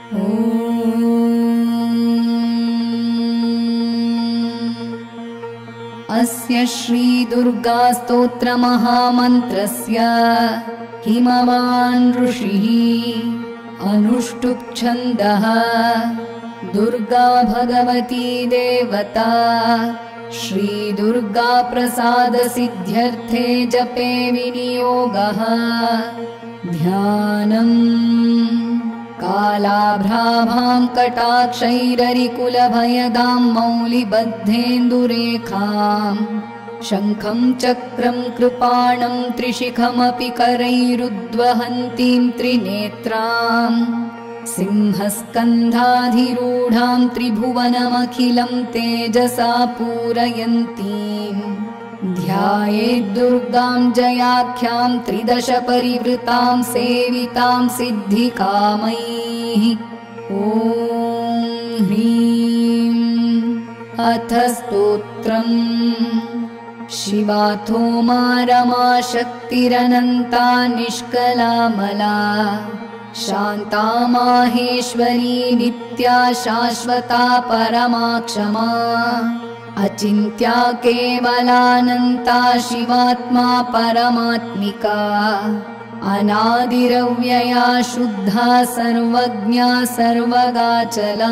अस्य श्री दुर्गा स्तोत्र महामन्त्रस्य हिमवान् ऋषिः अनुष्टुप् छन्दः दुर्गा भगवती देवता श्री दुर्गा प्रसाद सिद्ध्यर्थे जपे विनियोगः ध्यानम् कालाभ्राभां कटाक्षैररिकुलभयदां मौलिबद्धेन्दुरेखां शङ्खं चक्रं कृपाणं त्रिशिखमपि करैरुद्वहन्तीं त्रिनेत्रां सिंहस्कन्धाधिरूढां त्रिभुवनमखिलं तेजसा पूरयन्तीं ध्यायेद्दुर्गां जयाख्यां त्रिदश परिवृतां सेवितां सिद्धिकामैः। ॐ ह्रीं अथ स्तोत्रम् शिवाथो मा रमा शक्तिरनन्ता निष्कलामला शान्ता माहेश्वरी नित्या शाश्वता परमा क्षमा अचिन्त्या केवलानन्ता शिवात्मा परमात्मिका अनादिरव्यया शुद्धा सर्वज्ञा सर्वगाचला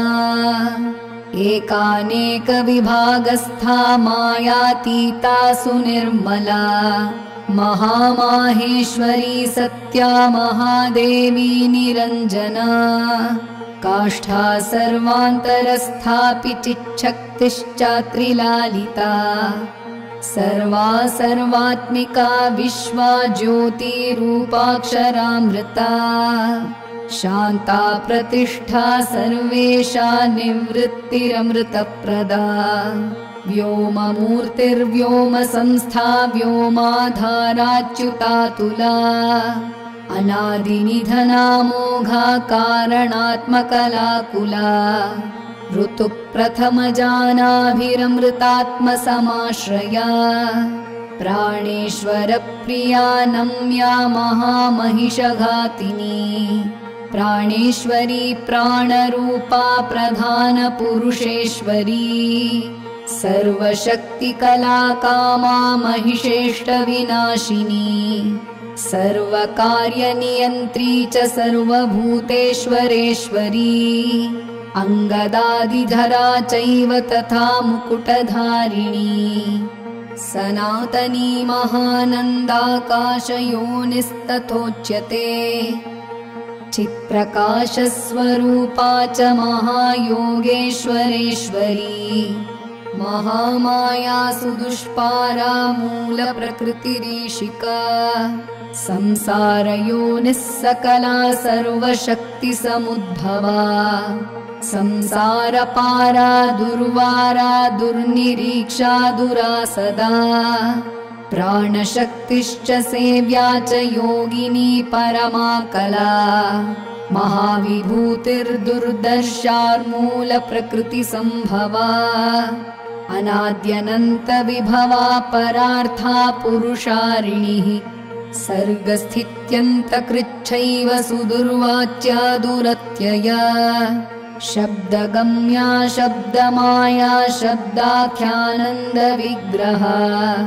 एकानेकविभागस्था मायातीता सुनिर्मला महामाहेश्वरी सत्या महादेवी निरञ्जना काष्ठा सर्वान्तरस्थापि चिच्छक्तिश्चात्रिलालिता सर्वा सर्वात्मिका विश्वा ज्योतिरूपाक्षरामृता शान्ता प्रतिष्ठा सर्वेषा निवृत्तिरमृतप्रदा व्योममूर्तिर्व्योम संस्था व्योमाधाराच्युतातुला अनादिनिधनामोघा कारणात्मकलाकुला ऋतुप्रथमजानाभिरमृतात्मसमाश्रया प्राणेश्वरप्रिया नम्या महामहिषघातिनी प्राणेश्वरी प्राणरूपा प्रधानपुरुषेश्वरी सर्वशक्तिकलाकामा महिषेष्टविनाशिनी सर्वकार्यनियन्त्री च सर्वभूतेश्वरेश्वरी अङ्गदादिधरा चैव तथा मुकुटधारिणी सनातनी महानन्दाकाशयोनिस्तथोच्यते चित्प्रकाशस्वरूपा च महायोगेश्वरेश्वरी महामाया सुदुष्पारा मूलप्रकृतिरीशिका संसारयोनिः सकला सर्वशक्तिसमुद्भवा संसारपारा दुर्वारा दुर्निरीक्षा दुरासदा प्राणशक्तिश्च सेव्या च योगिनी परमा कला महाविभूतिर्दुर्दर्शार्मूलप्रकृतिसम्भवा अनाद्यनन्तविभवा परार्था पुरुषारिणिः सर्गस्थित्यन्तकृच्छैव सुदुर्वाच्या दुरत्यया शब्दगम्या शब्दमाया शब्दाख्यानन्दविग्रहा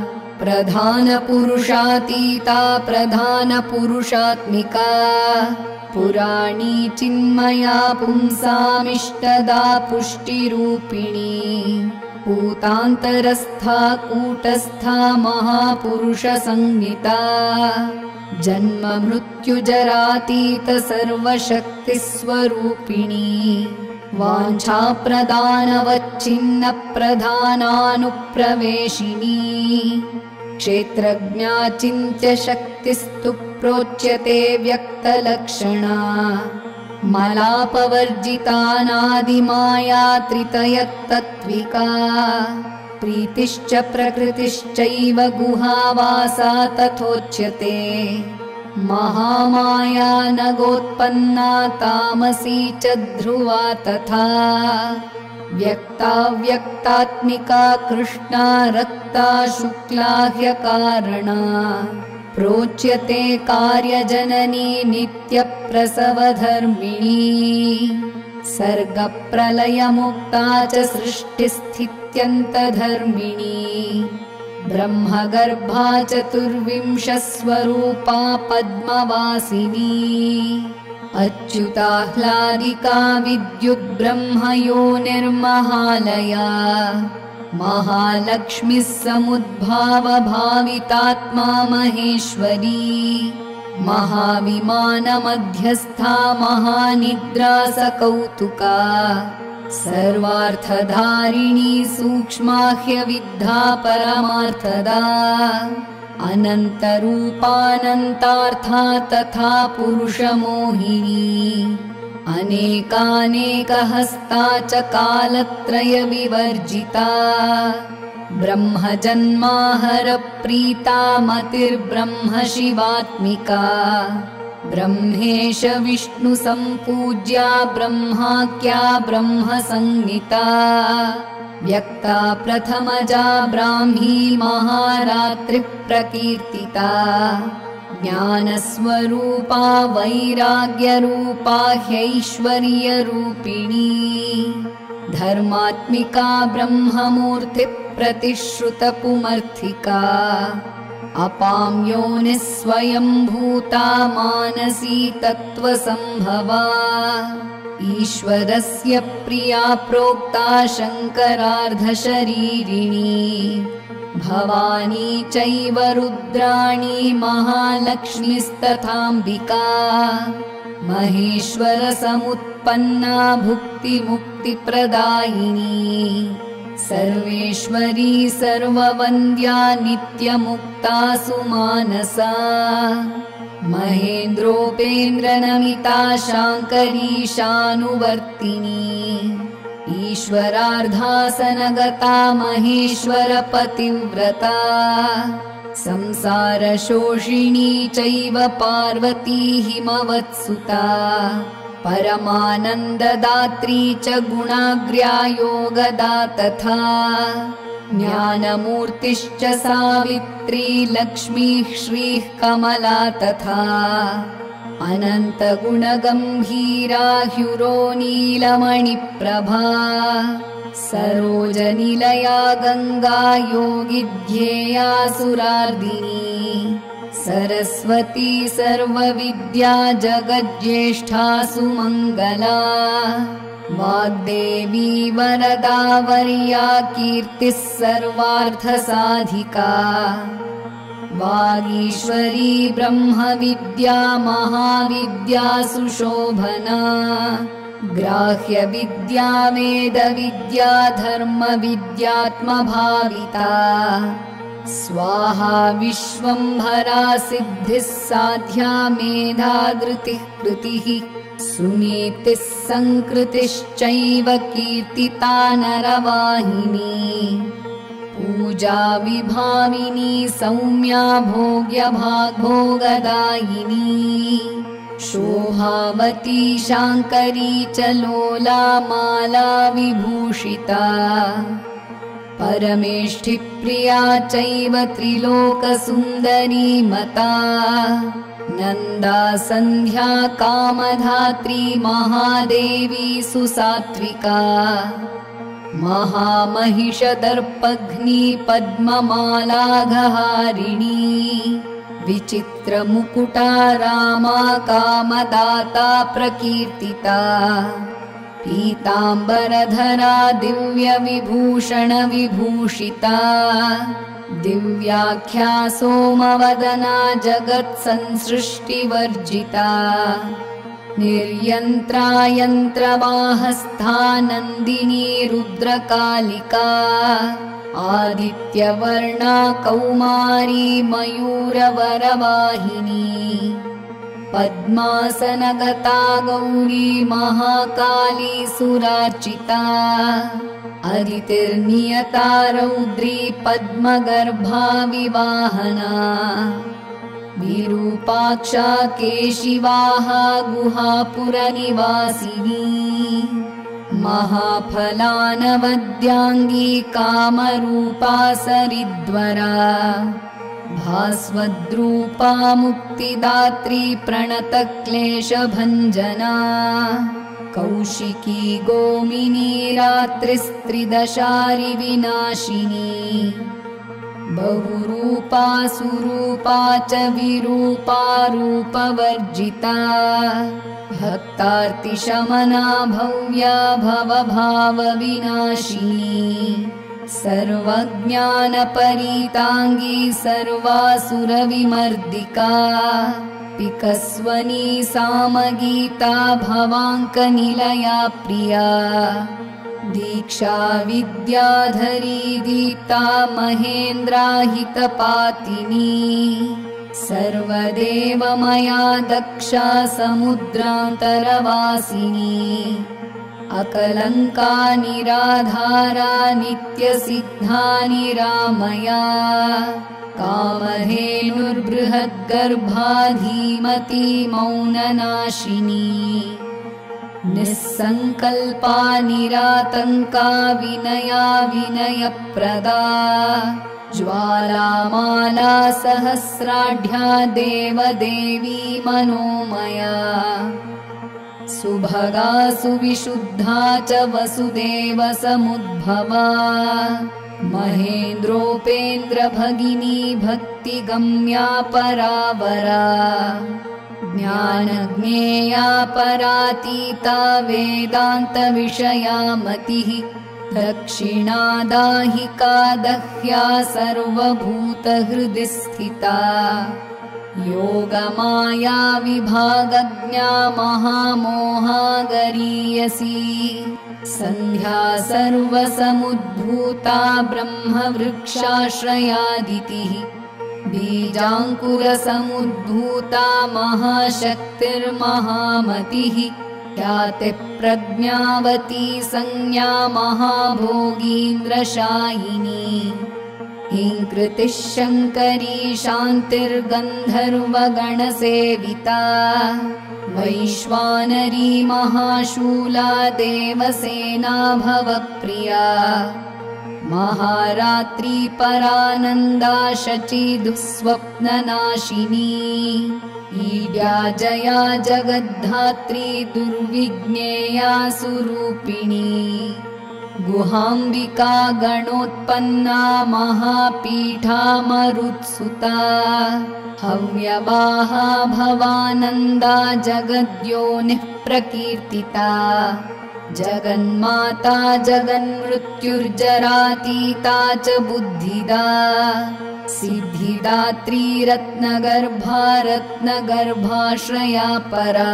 प्रधानपुरुषातीता प्रधानपुरुषात्मिका पुराणी चिन्मया पुंसामिष्टदा पुष्टिरूपिणी पूतान्तरस्था कूटस्था महापुरुषसंज्ञिता जन्म मृत्युजरातीत सर्वशक्तिस्वरूपिणी वाञ्छाप्रदानवच्छिन्न प्रधानानुप्रवेशिनी क्षेत्रज्ञा चिन्त्यशक्तिस्तु प्रोच्यते व्यक्तलक्षणा मलापवर्जितानादिमाया त्रितयत्तत्त्विका प्रीतिश्च प्रकृतिश्चैव गुहावासा तथोच्यते महामाया नगोत्पन्ना तामसी च ध्रुवा तथा व्यक्ताव्यक्तात्मिका कृष्णा रक्ता शुक्ला ह्यकारणा प्रोच्यते कार्यजननी नित्यप्रसवधर्मिणी सर्गप्रलयमुक्ता च सृष्टिस्थित्यन्तधर्मिणी ब्रह्मगर्भा चतुर्विंशस्वरूपा पद्मवासिनी अच्युताह्लादिका विद्युद्ब्रह्मयोनिर्महालया महालक्ष्मीः समुद्भावभावितात्मा महेश्वरी महाविमानमध्यस्था महानिद्रा सकौतुका सर्वार्थधारिणी सूक्ष्माह्यविद्धा परमार्थदा अनन्तरूपानन्तार्था तथा पुरुषमोहिनी अनेकानेकहस्ता च कालत्रयविवर्जिता ब्रह्मजन्माहरप्रीता मतिर्ब्रह्म शिवात्मिका ब्रह्मेश विष्णुसम्पूज्या ब्रह्माख्या ब्रह्मसंज्ञिता व्यक्ता प्रथमजा ब्राह्मी महारात्रिप्रकीर्तिता ज्ञानस्वरूपा वैराग्यरूपा ह्यैश्वर्यरूपिणी धर्मात्मिका ब्रह्ममूर्तिप्रतिश्रुतपुमर्थिका अपां योनिः स्वयंभूता मानसी तत्त्वसम्भवा ईश्वरस्य प्रिया प्रोक्ता शङ्करार्धशरीरिणी भवानी चैव रुद्राणी महालक्ष्मीस्तथाम्बिका महेश्वरसमुत्पन्ना भुक्तिमुक्तिप्रदायिनी सर्वेश्वरी सर्ववन्द्या नित्यमुक्ता सुमानसा महेन्द्रोपेन्द्रनमिता शाङ्करी शानुवर्तिनी ईश्वरार्धासनगता महेश्वरपतिव्रता संसारशोषिणी चैव पार्वती हिमवत्सुता परमानन्ददात्री च गुणाग्र्या योगदा तथा ज्ञानमूर्तिश्च सावित्री लक्ष्मीः श्रीः कमला तथा अनन्तगुणगम्भीरा ह्युरो नीलमणिप्रभा सरोजनिलया गङ्गा योगिध्येया सुरार्दिनी सरस्वती सर्वविद्या जगज्येष्ठा सुमङ्गला वाग्देवी वरदा वर्या कीर्तिः सर्वार्थसाधिका वागीश्वरी ब्रह्मविद्या महाविद्या सुशोभना ग्राह्यविद्या वेदविद्या धर्मविद्यात्मभाविता स्वाहा विश्वम्भरा सिद्धिः साध्या मेधा धृतिः कृतिः सुनीतिः संकृतिश्चैव कीर्तिता नरवाहिनी पूजा विभाविनी सौम्या भोग्यभाग्भोगदायिनी शोभावती शाङ्करी च लोला माला विभूषिता परमेष्ठिप्रिया चैव त्रिलोकसुन्दरी मता नन्दा सन्ध्या कामधात्री महादेवी सुसात्विका महामहिषदर्पघ्नी पद्ममालाघहारिणी विचित्रमुकुटा रामा कामदाता प्रकीर्तिता पीताम्बरधरा दिव्यविभूषणविभूषिता दिव्याख्या सोमवदना जगत्संसृष्टिवर्जिता निर्यन्त्रा यन्त्रवाहस्था नन्दिनी रुद्रकालिका आदित्यवर्णा कौमारी मयूरवरवाहिनी पद्मासनगता गौरी महाकाली सुरार्चिता अदितिर्नियता रौद्री पद्मगर्भा विवाहना विरूपाक्षा केशिवाहा गुहापुरनिवासिनी महाफलानवद्याङ्गी कामरूपा सरिद्वरा भास्वद्रूपा मुक्तिदात्री प्रणतक्लेशभञ्जना कौशिकी गोमिनी रात्रिस्त्रिदशारि विनाशिनी बहुरूपा सुरूपा च विरूपा रूपवर्जिता भक्तार्तिशमना भव्या भवभावविनाशिनी सर्वज्ञानपरीताङ्गी सर्वासुरविमर्दिका पिकस्वनी सामगीता भवाङ्कनिलया प्रिया दीक्षा विद्याधरी दीप्ता महेन्द्राहितपातिनी सर्वदेवमया दक्षा समुद्रान्तरवासिनी अकलङ्का निराधारा नित्यसिद्धा निरामया कामधेनुर्बृहद्गर्भा धीमती मौननाशिनी निस्सङ्कल्पा निरातङ्का विनया विनयप्रदा ज्वालामाला सहस्राढ्या देवदेवी मनोमया सुभगा सुविशुद्धा च वसुदेव समुद्भवा महेन्द्रोपेन्द्रभगिनी भक्तिगम्या परावरा ज्ञानज्ञेया परातीता वेदान्तविषया मतिः दक्षिणादाहिका दह्या सर्वभूतहृदि स्थिता योगमाया विभागज्ञा महामोहा गरीयसी सन्ध्या सर्वसमुद्भूता ब्रह्मवृक्षाश्रयादितिः बीजाङ्कुरसमुद्भूता महाशक्तिर्महामतिः याते प्रज्ञावती संज्ञा महाभोगीन्द्रशायिनी हिंकृतिः शङ्करी शान्तिर्गन्धर्वगणसेविता वैश्वानरी महाशूला देवसेना भवप्रिया महारात्री परानन्दा शची दुःस्वप्ननाशिनी ईड्या जया जगद्धात्री दुर्विज्ञेया सुरूपिणी गुहाम्बिका गणोत्पन्ना महापीठा मरुत्सुता हव्यवाहा भवानन्दा जगद्योनिः प्रकीर्तिता जगन्माता जगन्मृत्युर्जरातीता च बुद्धिदा सिद्धिदात्री रत्नगर्भा रत्नगर्भाश्रया परा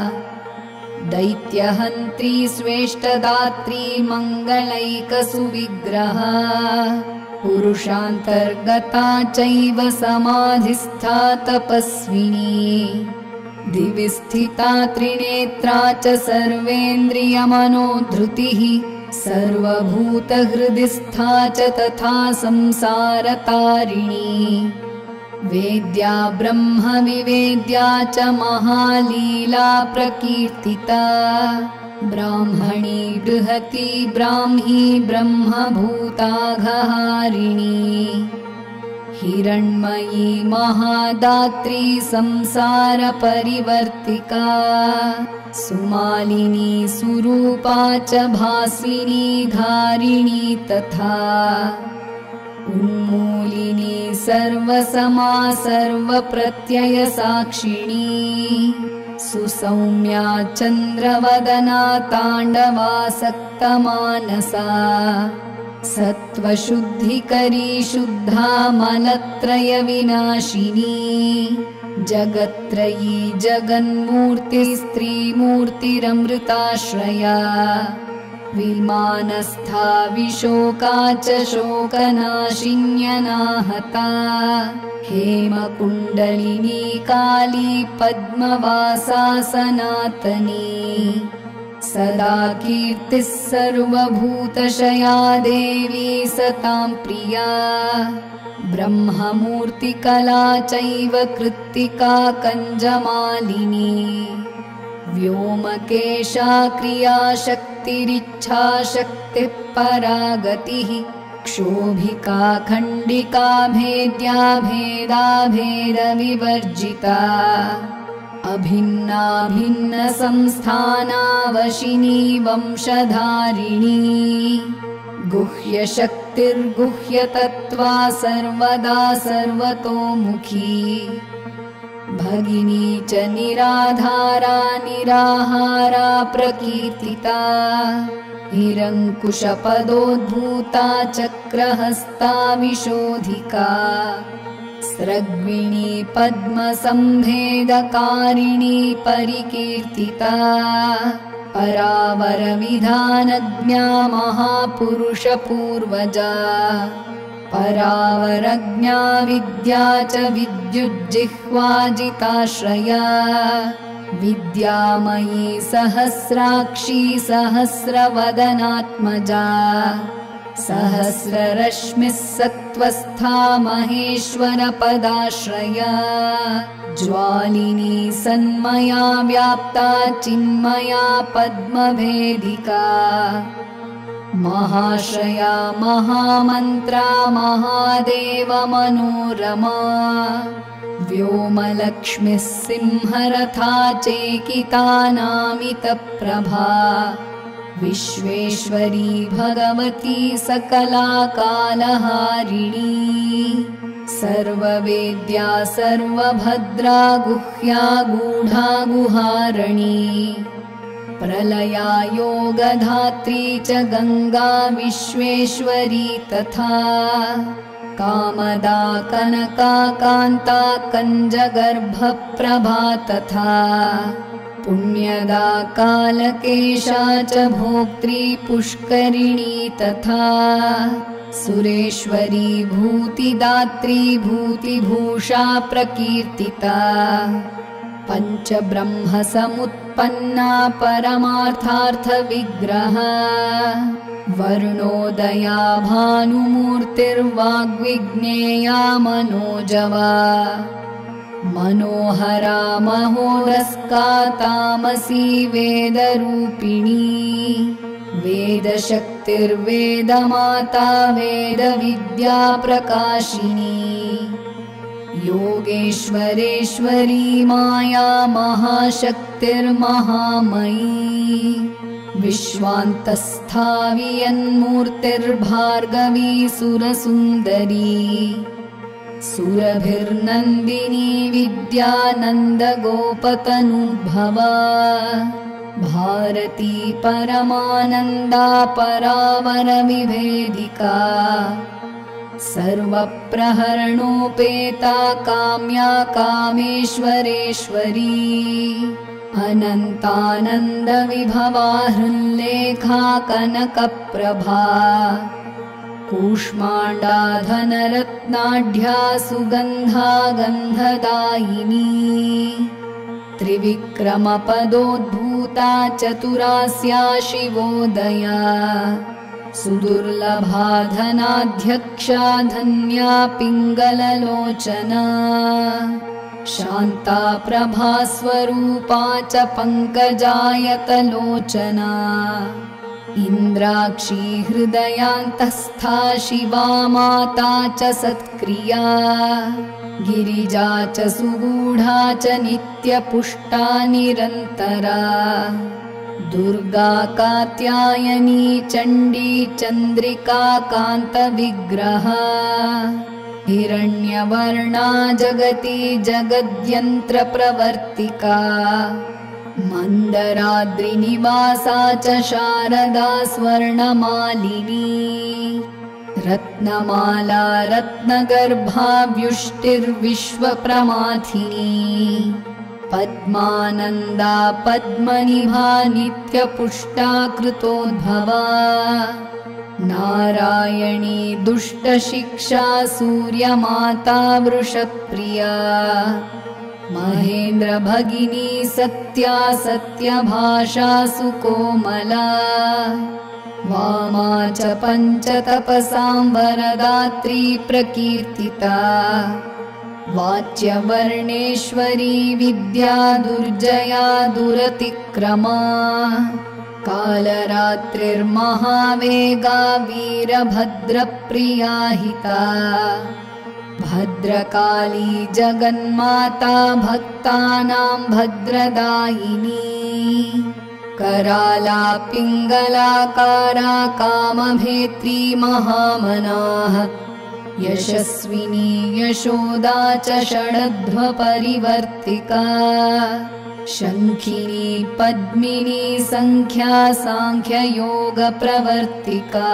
दैत्यहन्त्री स्वेष्टदात्री मङ्गलैकसुविग्रहा पुरुषान्तर्गता चैव समाधिस्था तपस्विनी दिवि स्थिता त्रिनेत्रा च सर्वेन्द्रियमनोधृतिः सर्वभूतहृदि स्था च तथा संसारतारिणी वेद्या ब्रह्मविवेद्या च महालीला प्रकीर्तिता ब्राह्मणी बृहती ब्राह्मी ब्रह्मभूताघहारिणी हिरण्मयी महादात्री संसारपरिवर्तिका सुमालिनी सुरूपा च भासिनी धारिणी तथा उन्मूलिनी सर्वसमा सर्वप्रत्ययसाक्षिणी सुसौम्या चन्द्रवदना ताण्डवासक्तमानसा सत्त्वशुद्धिकरी शुद्धा मलत्रयविनाशिनी जगत्त्रयी जगन्मूर्तिस्त्रीमूर्तिरमृताश्रया विमानस्था विशोका च शोकनाशिन्यनाहता हेमकुण्डलिनी काली पद्मवासा सनातनी सदा कीर्तिः सर्वभूतशया देवी सतां प्रिया ब्रह्ममूर्तिकला चैव कृत्तिका कञ्जमालिनी व्योमकेशा क्रियाशक्तिरिच्छाशक्तिः परागतिः क्षोभिका खण्डिका भेद्या भेदा भेदविवर्जिता अभिन्ना भिन्न संस्थानावशिनी वंशधारिणी गुह्यशक्तिर्गुह्यतत्त्वा सर्वदा सर्वतोमुखी भगिनी च निराधारा निराहारा प्रकीर्तिता निरङ्कुशपदोद्भूता चक्रहस्ता विशोधिका स्रग्विणी पद्मसंभेदकारिणी परिकीर्तिता परावरविधानज्ञा महापुरुषपूर्वजा परावरज्ञा विद्या च विद्युज्जिह्वाजिताश्रया विद्यामयी सहस्राक्षी सहस्रवदनात्मजा सहस्ररश्मिः सत्त्वस्था महेश्वरपदाश्रया ज्वालिनी सन्मया व्याप्ता चिन्मया पद्मभेदिका महाश्रया महामन्त्रा महादेवमनोरमा व्योमलक्ष्मीः सिंहरथा चेकितानामितप्रभा विश्वेश्वरी भगवती सकला कालहारिणी सर्ववेद्या सर्वभद्रा गुह्या गूढा गुहारणी प्रलया योगधात्री च गंगा विश्वेश्वरी तथा कामदा कनका कान्ता कञ्जगर्भप्रभा तथा पुण्यदा कालकेशा च भोक्त्री पुष्करिणी तथा सुरेश्वरी भूतिदात्री भूतिभूषा प्रकीर्तिता पञ्चब्रह्मसमुत्पन्ना परमार्थार्थविग्रह वर्णोदया भानुमूर्तिर्वाग्विज्ञेया मनोजवा मनोहरा महोदस्का तामसी वेदरूपिणी वेदशक्तिर्वेदमाता वेदविद्या प्रकाशिनी योगेश्वरेश्वरी माया महाशक्तिर्महामयी विश्वान्तस्था वियन्मूर्तिर्भार्गवी सुरसुन्दरी सुरभिर्नन्दिनी विद्यानन्दगोपतनुभवा भारती परमानन्दा परावरविभेदिका सर्वप्रहरणोपेता काम्या कामेश्वरेश्वरी अनन्तानन्दविभवा हृल्लेखा कनकप्रभा कूष्माण्डा धनरत्नाढ्या सुगन्धा गन्धदायिनी त्रिविक्रमपदोद्भूता चतुरास्या शिवोदया सुदुर्लभा धनाध्यक्षा धन्या पिङ्गललोचना शान्ता प्रभास्वरूपा च पङ्कजायतलोचना इन्द्राक्षी हृदयान्तस्था शिवा माता च सत्क्रिया गिरिजा च सुगूढा च नित्यपुष्टा निरन्तरा दुर्गा कात्यायनी चण्डी चन्द्रिका कान्तविग्रहा हिरण्यवर्णा जगति जगद्यन्त्रप्रवर्तिका मन्दराद्रिनिवासा च शारदा स्वर्णमालिनी रत्नमाला रत्नगर्भा व्युष्टिर्विश्वप्रमाथिनी पद्मानन्दा पद्मनिभा नित्यपुष्टा कृतोद्भवा नारायणी दुष्टशिक्षा सूर्यमाता वृषप्रिया महेन्द्रभगिनी सत्या सत्यभाषा सुकोमला वामा च पञ्चतपसां वरदात्री प्रकीर्तिता वाच्यवर्णेश्वरी विद्या दुर्जया दुरतिक्रमा कालरात्रिर्महावेगा वीरभद्रप्रिया हिता भद्रकाली जगन्माता भक्तानां भद्रदायिनी कराला पिङ्गलाकारा कामभेत्री महामनाः यशस्विनी यशोदा च षडध्वपरिवर्तिका शङ्खिनी पद्मिनी संख्या सांख्ययोगप्रवर्तिका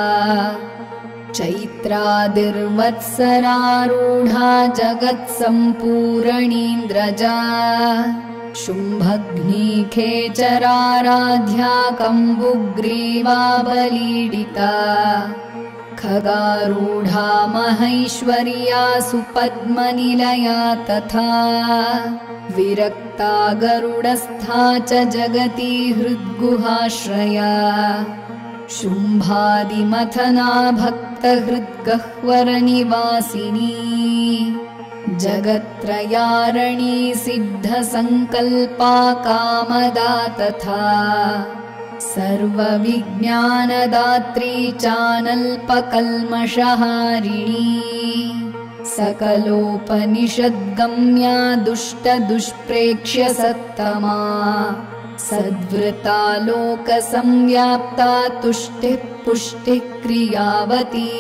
चैत्रादिर्वत्सरारूढा जगत्सम्पूरणीन्द्रजा शुम्भग्नी खेचराराध्या कम्बुग्रीवा बलीडिता खगारूढा महैश्वर्या सुपद्मनिलया तथा विरक्ता गरुडस्था च जगती हृद्गुहाश्रया शुम्भादिमथना भक्तहृद्गह्वरनिवासिनी जगत्त्रयारणी सिद्धसङ्कल्पा कामदा तथा सर्वविज्ञानदात्री चानल्पकल्मषहारिणी सकलोपनिषद्गम्या दुष्टदुष्प्रेक्ष्य सत्तमा सद्वृता लोकसंव्याप्ता तुष्टिः पुष्टिः क्रियावती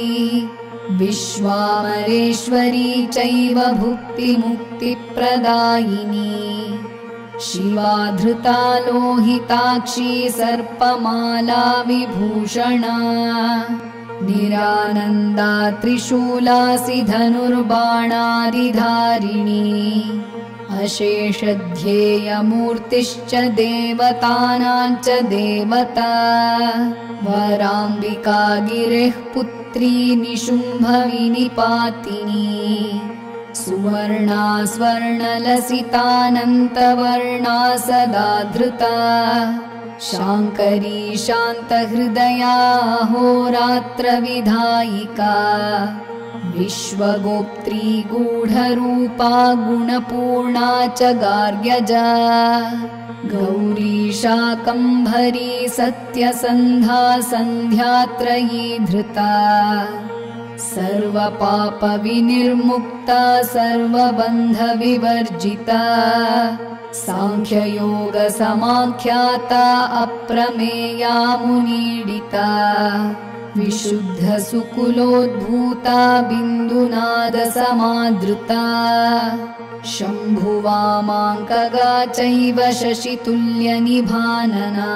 विश्वामरेश्वरी चैव भुक्तिमुक्तिप्रदायिनी शिवा धृता लोहिताक्षी सर्पमाला विभूषणा निरानन्दा त्रिशूलासि धनुर्बाणादिधारिणी अशेषध्येयमूर्तिश्च देवतानां च देवता वराम्बिका गिरेः पुत्री निशुम्भविनिपातिनी सुवर्णा स्वर्णलसितानन्तवर्णा सदा धृता शाङ्करी शान्तहृदया होरात्रविधायिका विश्वगोप्त्री गूढरूपा गुणपूर्णा च गार्ग्यजा गौरी शाकम्भरी सत्यसन्धा सन्ध्यात्रयी धृता सर्वपापविनिर्मुक्ता सर्वबन्धविवर्जिता सांख्ययोगसमाख्याता अप्रमेया मुनीडिता विशुद्धसुकुलोद्भूता बिन्दुनादसमादृता शम्भुवामाङ्कगा चैव शशितुल्यनिभानना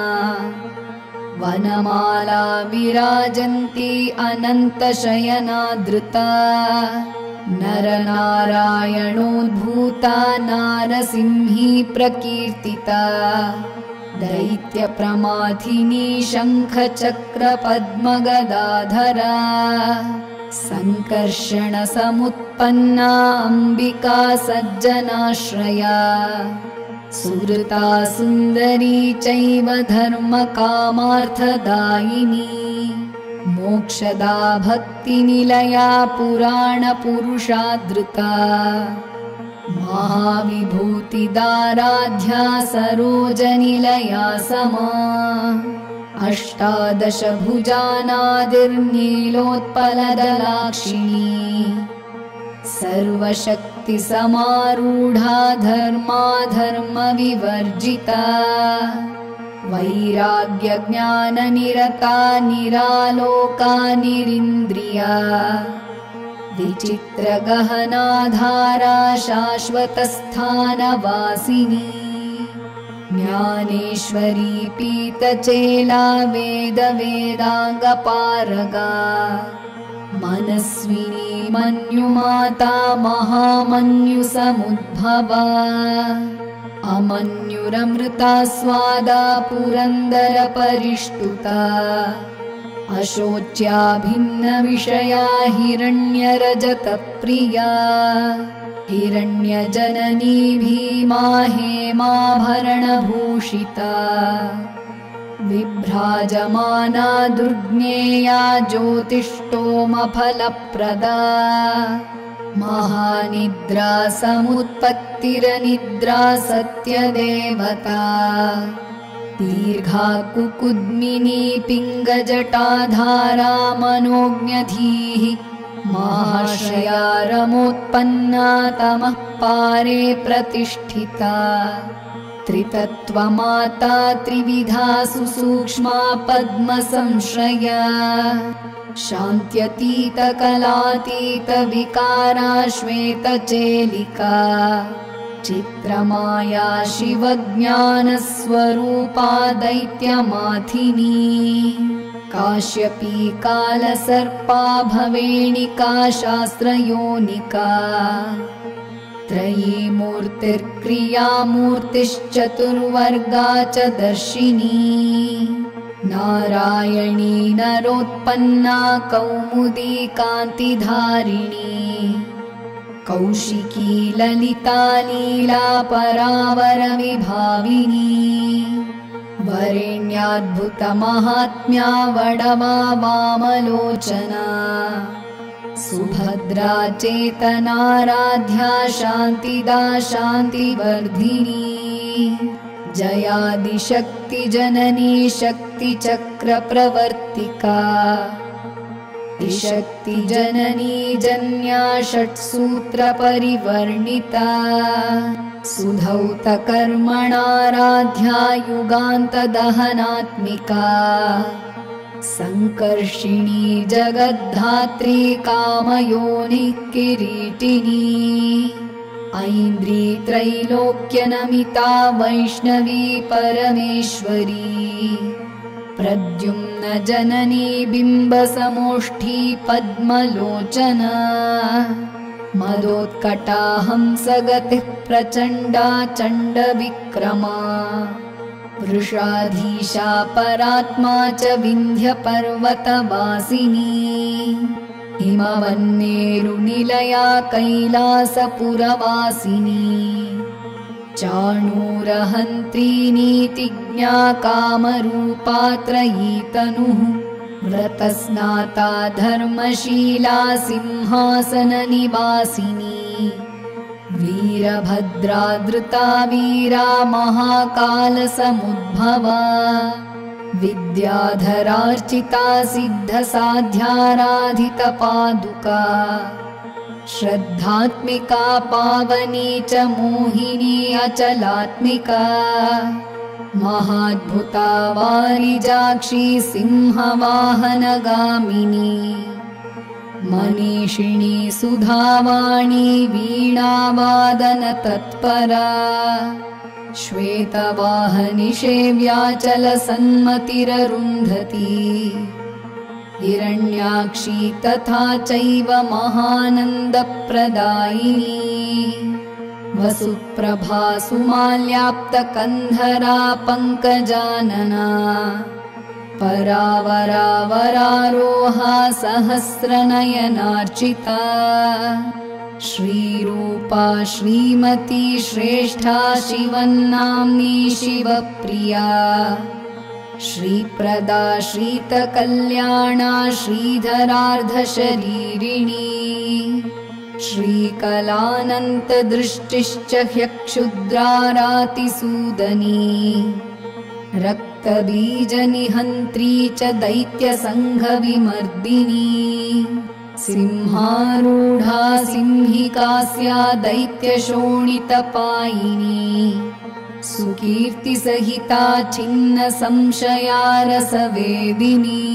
वनमाला विराजन्ती अनन्तशयनादृता नरनारायणोद्भूता नारसिंही प्रकीर्तिता दैत्यप्रमाथिनी शङ्खचक्रपद्मगदाधरा सङ्कर्षणसमुत्पन्ना अम्बिका सज्जनाश्रया सुहृता सुन्दरी चैव धर्मकामार्थदायिनी मोक्षदा भक्तिनिलया पुराणपुरुषादृता महाविभूतिदाराध्या सरोजनिलया समा अष्टादशभुजानादिर्नीलोत्पलदलाक्षिणी सर्वशक्तिसमारूढा धर्माधर्मविवर्जिता वैराग्यज्ञाननिरता निरालोका निरिन्द्रिया विचित्रगहनाधारा शाश्वतस्थानवासिनी ज्ञानेश्वरी पीतचेला वेदवेदाङ्गपारगा मनस्विनी मन्युमाता महामन्युसमुद्भवा अमन्युरमृतास्वादा पुरन्दरपरिष्टुता अशोच्या भिन्नविषया हिरण्यरजतप्रिया हिरण्यजननी भीमा हेमाभरणभूषिता विभ्राजमाना दुर्ज्ञेया ज्योतिष्टोमफलप्रदा महानिद्रा समुत्पत्तिरनिद्रा सत्यदेवता दीर्घा कुकुद्मिनी पिङ्गजटाधारा मनोज्ञधीः महाश्रया रमोत्पन्ना तमः पारे प्रतिष्ठिता त्रितत्त्वमाता त्रिविधा सुसूक्ष्मा पद्मसंश्रया शान्त्यतीतकलातीतविकारा श्वेतचेलिका चित्रमाया शिवज्ञानस्वरूपा दैत्यमाथिनी काश्यपी कालसर्पा भवेणिका शास्त्रयोनिका त्रयी मूर्तिर्क्रियामूर्तिश्चतुर्वर्गा च दर्शिनी नारायणी नरोत्पन्ना कौमुदी कान्तिधारिणी कौशिकी ललिता लीला परावरविभाविनी वरेण्याद्भुतमहात्म्या वडवा वामलोचना सुभद्रा चेतनाराध्या शान्तिदा शान्तिवर्धिनी जयादिशक्तिजननी शक्तिचक्रप्रवर्तिका शक्तिजननी जन्या षट्सूत्रपरिवर्णिता सुधौतकर्मणाराध्या युगान्तदहनात्मिका संकर्षिणी जगद्धात्री कामयोनिः किरीटिनी ऐन्द्री त्रैलोक्यनमिता वैष्णवी परमेश्वरी प्रद्युम्न जननी बिम्बसमोष्ठी पद्मलोचना मदोत्कटा हंसगतिः प्रचण्डा चण्डविक्रमा वृषाधीशा परात्मा च विन्ध्यपर्वतवासिनी हिमवन्नेरुनिलया कैलासपुरवासिनी चाणूरहन्त्री नीतिज्ञा कामरूपा त्रयी तनुः व्रतस्नाता धर्मशीला सिंहासननिवासिनी वीरभद्रा धृता वीरा महाकालसमुद्भवा विद्याधरार्चिता सिद्धसाध्याराधितपादुका श्रद्धात्मिका पावनी च मोहिनी अचलात्मिका महाद्भुता वारिजाक्षी सिंहवाहनगामिनी मनीषिणी सुधावाणी वीणावादनतत्परा श्वेतवाहनि सेव्याचलसन्मतिररुन्धती हिरण्याक्षी तथा चैव महानन्दप्रदायिनी वसुप्रभा सुमाल्याप्तकन्धरा पङ्कजानना परावरावरारोहा सहस्रनयनार्चिता श्रीरूपा श्रीमती श्रेष्ठा शिवन्नाम्नी शिवप्रिया श्रीप्रदा श्रीतकल्याणा श्रीधरार्धशरीरिणी श्रीकलानन्तदृष्टिश्च ह्यक्षुद्रारातिसूदनी रक्तबीजनिहन्त्री च दैत्यसङ्घविमर्दिनी सिंहारूढा सिंहिकास्या दैत्यशोणितपायिनी सुकीर्तिसहिता छिन्नसंशया रसवेदिनी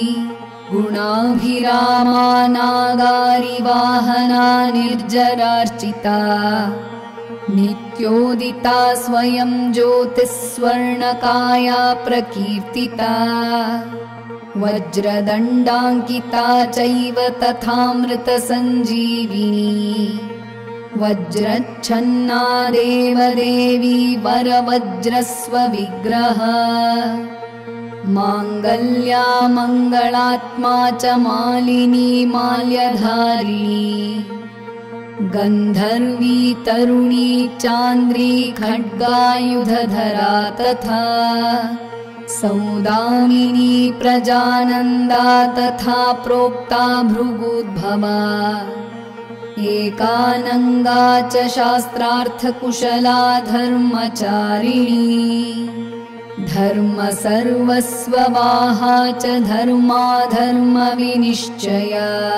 गुणाभिरामा नागारिवाहना निर्जरार्चिता नित्योदिता स्वयं ज्योतिस्वर्णकाया प्रकीर्तिता वज्रदण्डाङ्किता चैव तथामृतसञ्जीविनी वज्रच्छन्ना देवदेवी वरवज्रस्वविग्रह माङ्गल्या मङ्गलात्मा च मालिनी माल्यधारिणी गन्धर्वी तरुणी चान्द्री खड्गायुधधरा तथा सौदामिनी प्रजानन्दा तथा प्रोक्ता भृगुद्भवा एकानङ्गा च शास्त्रार्थकुशला धर्मचारिणी धर्म सर्वस्ववाहा च धर्माधर्मविनिश्चय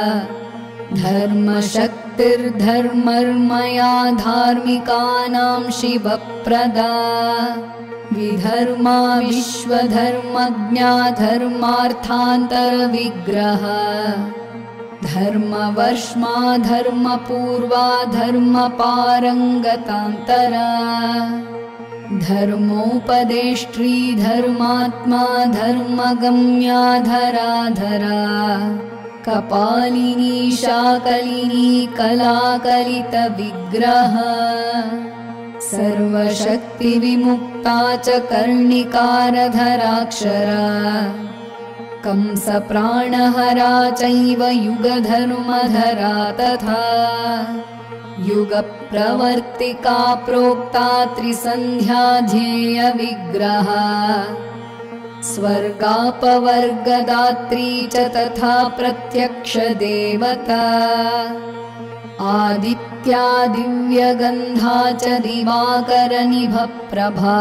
धर्मशक्तिर्धर्मर्मया धार्मिकानां शिवप्रदा विधर्मा विश्वधर्मज्ञा धर्मार्थान्तरविग्रह धर्मवर्ष्मा धर्मपूर्वा धर्मपारङ्गतान्तरा धर्मोपदेष्ट्री धर्मात्मा धर्मगम्या धराधरा कपालिनी शाकलिनी कलाकलितविग्रह सर्वशक्तिविमुक्ता च कर्णिकारधराक्षरा कंसप्राणहरा चैव युगधर्मधरा तथा युगप्रवर्तिका प्रोक्ता त्रिसन्ध्या ध्येयविग्रह स्वर्गापवर्गदात्री च तथा प्रत्यक्षदेवता आदित्या दिव्यगन्धा च दिवाकरनिभप्रभा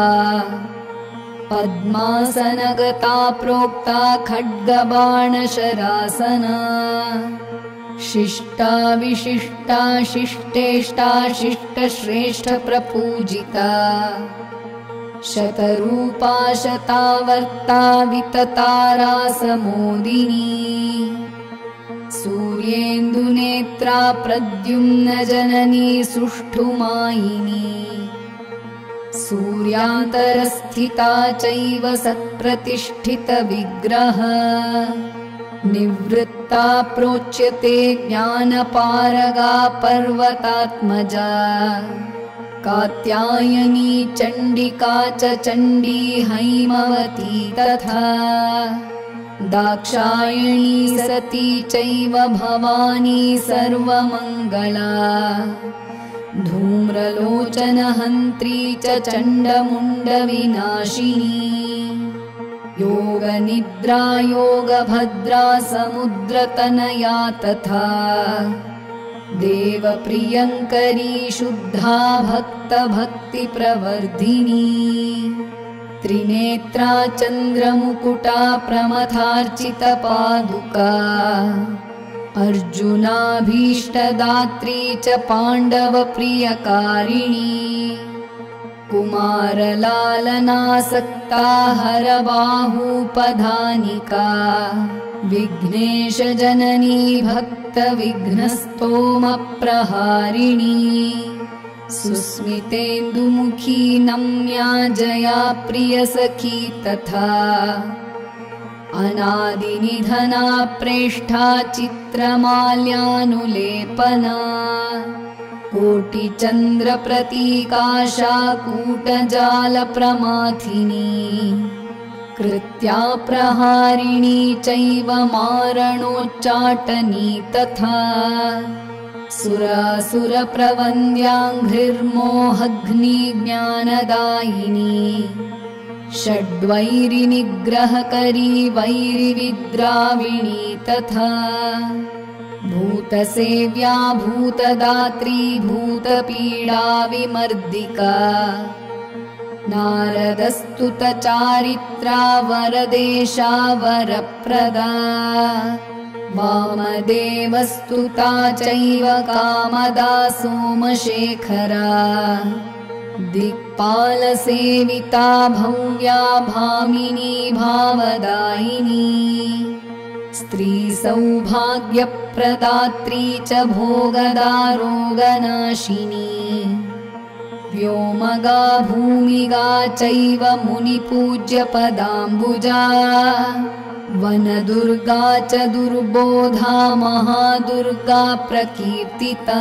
पद्मासनगता प्रोक्ता खड्गबाणशरासना शिष्टा विशिष्टा शिष्टेष्टा शिष्टश्रेष्ठप्रपूजिता शतरूपा शतावर्ता विततारा समोदिनी सूर्येन्दुनेत्रा प्रद्युम्नजननी सुष्ठुमायिनी सूर्यान्तरस्थिता चैव सत्प्रतिष्ठितविग्रह निवृत्ता प्रोच्यते ज्ञानपारगा पर्वतात्मजा कात्यायनी चण्डिका च चण्डी हैमवती तथा दाक्षायणी सती चैव भवानी सर्वमङ्गला धूम्रलोचनहन्त्री च चण्डमुण्डविनाशिनी योगनिद्रा योगभद्रा समुद्रतनया तथा देवप्रियङ्करी शुद्धा भक्तभक्तिप्रवर्धिनी त्रिनेत्रा चन्द्रमुकुटा प्रमथार्चितपादुका अर्जुनाभीष्टदात्री च पाण्डवप्रियकारिणी कुमारलालनासक्ता हरबाहूपधानिका विघ्नेशजननी भक्तविघ्नस्तोमप्रहारिणी सुस्मितेन्दुमुखी नम्या जया प्रियसखी तथा अनादिनिधना प्रेष्ठा चित्रमाल्यानुलेपना कोटिचन्द्रप्रतीकाशा कूटजालप्रमाथिनी कृत्या प्रहारिणी चैव मारणोच्चाटनी तथा सुरासुरप्रवन्द्याङ्घ्रिर्मोहघ्निज्ञानदायिनी षड्वैरिनिग्रहकरी वैरिविद्राविणी तथा भूतसेव्या भूतदात्री भूतपीडाविमर्दिका नारदस्तुतचारित्रा वरदेशा वरप्रदा वामदेवस्तुता चैव कामदा सोमशेखरा दिक्पालसेविता भव्या भामिनी भावदायिनी स्त्रीसौभाग्यप्रदात्री च भोगदा रोगनाशिनी व्योमगा भूमिगा चैव मुनिपूज्यपदाम्बुजा वनदुर्गा च दुर्बोधा महादुर्गा प्रकीर्तिता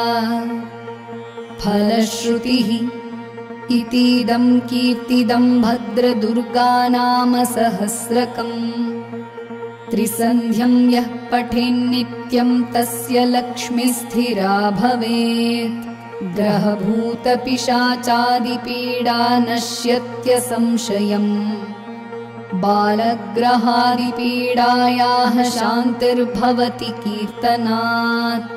फलश्रुतिः इतीदं कीर्तिदं भद्रदुर्गानाम सहस्रकम् त्रिसन्ध्यं यः पठेन्नित्यं तस्य लक्ष्मी स्थिरा भवेत् ग्रहभूतपिशाचादिपीडा नश्यत्यसंशयम् बालग्रहादिपीडायाः शान्तिर्भवति कीर्तनात्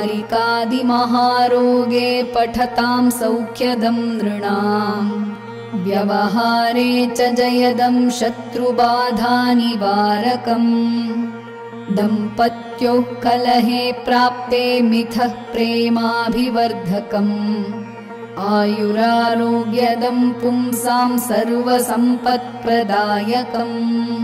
मारिकादिमहारोगे पठतां सौख्यदं नृणाम् व्यवहारे च जयदं शत्रुबाधानिवारकम् दम्पत्योः कलहे प्राप्ते मिथः प्रेमाभिवर्धकम् आयुरारोग्यदं पुंसां सर्वसम्पत्प्रदायकम्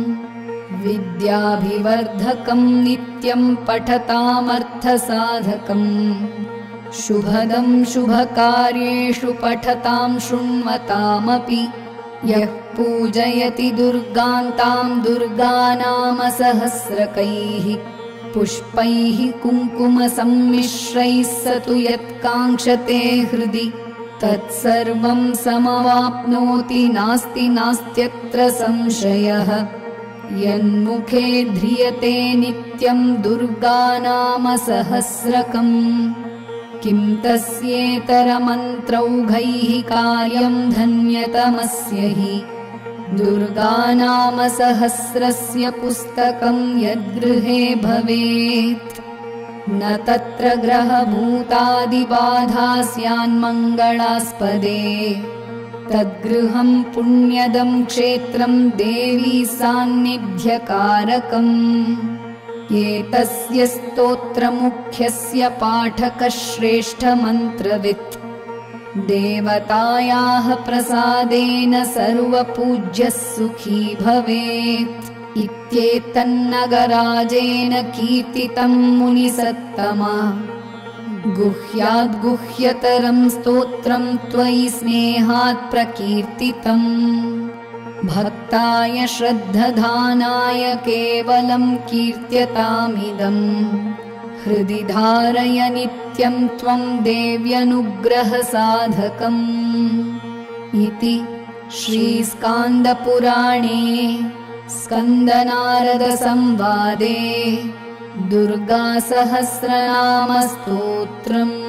विद्याभिवर्धकं नित्यं पठतामर्थसाधकम् शुभदं शुभकार्येषु पठतां शृण्वतामपि यः पूजयति दुर्गान्तां दुर्गानामसहस्रकैः पुष्पैः कुङ्कुमसम्मिश्रैः स तु यत्काङ्क्षते हृदि तत्सर्वं समवाप्नोति नास्ति नास्त्यत्र संशयः यन्मुखे ध्रियते नित्यं दुर्गानामसहस्रकम् किं तस्येतरमन्त्रौघैः कार्यं धन्यतमस्य हि दुर्गानामसहस्रस्य पुस्तकं यद्गृहे भवेत् न तत्र ग्रहभूतादिबाधा स्यान्मङ्गलास्पदे तद्गृहं पुण्यदं क्षेत्रं देवी सान्निध्यकारकम् एतस्य स्तोत्रमुख्यस्य पाठकश्रेष्ठमन्त्रवित् देवतायाः प्रसादेन सर्वपूज्यः सुखी भवेत् इत्येतन्नगराजेन कीर्तितं मुनिसत्तमा गुह्याद्गुह्यतरं स्तोत्रं त्वयि स्नेहात् प्रकीर्तितम् भक्ताय श्रद्धधानाय केवलं कीर्त्यतामिदम् हृदि धारय नित्यं त्वं देव्यनुग्रहसाधकम् इति श्रीस्कान्दपुराणे स्कन्दनारदसंवादे दुर्गासहस्रनामस्तोत्रम्।